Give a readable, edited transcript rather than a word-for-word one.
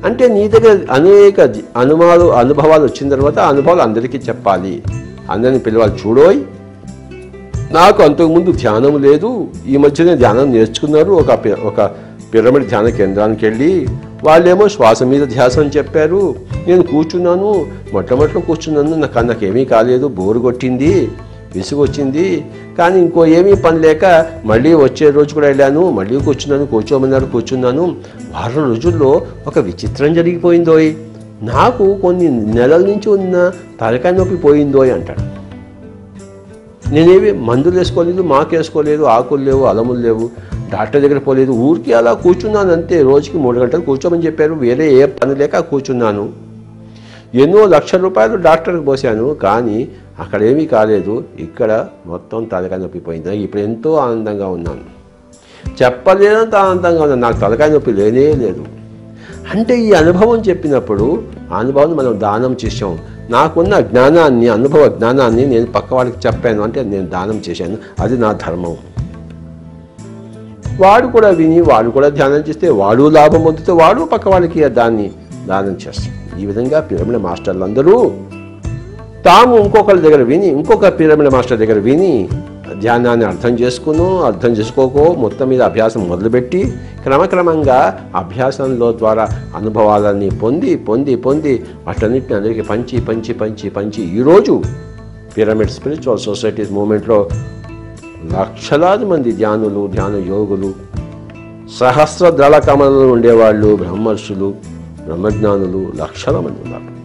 అంటే నీ దగ్గర అనేక అనుభవాలు వచ్చిన తర్వాత ఆ అనుభవాలు అందరికీ చెప్పాలి, అందరిని పిలవాలి. చూడోయ్, నాకు అంతకుముందు ధ్యానం లేదు, ఈ మధ్యనే ధ్యానం నేర్చుకున్నారు. ఒక పిరమిడ్ ధ్యాన కేంద్రానికి వెళ్ళి వాళ్ళేమో శ్వాస మీద ధ్యాస అని చెప్పారు. నేను కూర్చున్నాను, మొట్టమొదటిలో కూర్చున్నాను, నాకేమీ కాలేదు, బోరు కొట్టింది, విసుగు వచ్చింది. కానీ ఇంకో ఏమీ పని లేక మళ్ళీ వచ్చే రోజు కూడా వెళ్ళాను, మళ్ళీ కూర్చోమన్నారు, కూర్చున్నాను. వారం రోజుల్లో ఒక విచిత్రం జరిగిపోయిందోయ్, నాకు కొన్ని నెలల నుంచి ఉన్న తలకాయ నొప్పి పోయిందోయ్ అంటాడు. నేనేమి మందులు వేసుకోలేదు, మాకేసుకోలేదు, ఆకులు లేవు, అలములు లేవు, డాక్టర్ దగ్గర పోలేదు, ఊరికి అలా కూర్చున్నాను అంతే. రోజుకి 3 గంటలు కూర్చోమని చెప్పారు, వేరే ఏ పని లేక కూర్చున్నాను. ఎన్నో లక్షల రూపాయలు డాక్టర్కి పోసాను, కానీ అక్కడ ఏమీ కాలేదు. ఇక్కడ మొత్తం తలకాయ నొప్పి పోయింది. ఇప్పుడు ఎంతో ఆనందంగా ఉన్నాను, చెప్పలేనంత ఆనందంగా ఉన్నాను, నాకు తలకాయ నొప్పి లేనే లేదు. అంటే ఈ అనుభవం చెప్పినప్పుడు ఆ అనుభవాన్ని మనం దానం చేసాం. నాకున్న జ్ఞానాన్ని, అనుభవ జ్ఞానాన్ని నేను పక్క వాళ్ళకి చెప్పాను అంటే నేను దానం చేశాను, అది నా ధర్మం. వాడు కూడా విని వాడు కూడా ధ్యానం చేస్తే వాడు లాభం పొందితే వాడు పక్క వాళ్ళకి దాన్ని దానం చేస్తాడు. ఈ విధంగా పిరమిడ్ మాస్టర్లు అందరూ తాము ఇంకొకరి దగ్గర విని, ఇంకొక పిరమిడ్ మాస్టర్ దగ్గర విని ధ్యానాన్ని అర్థం చేసుకోకో మొత్తం మీద అభ్యాసం మొదలుపెట్టి క్రమక్రమంగా అభ్యాసంలో ద్వారా అనుభవాలన్నీ పొంది వాటన్నిటిని అందరికీ పంచి ఈరోజు పిరమిడ్ స్పిరిచువల్ సొసైటీస్ మూమెంట్లో లక్షలాది మంది ధ్యాన యోగులు, సహస్ర దళ కమలలో ఉండేవాళ్ళు, బ్రహ్మర్షులు, బ్రహ్మజ్ఞానులు లక్షల మంది ఉన్నారు.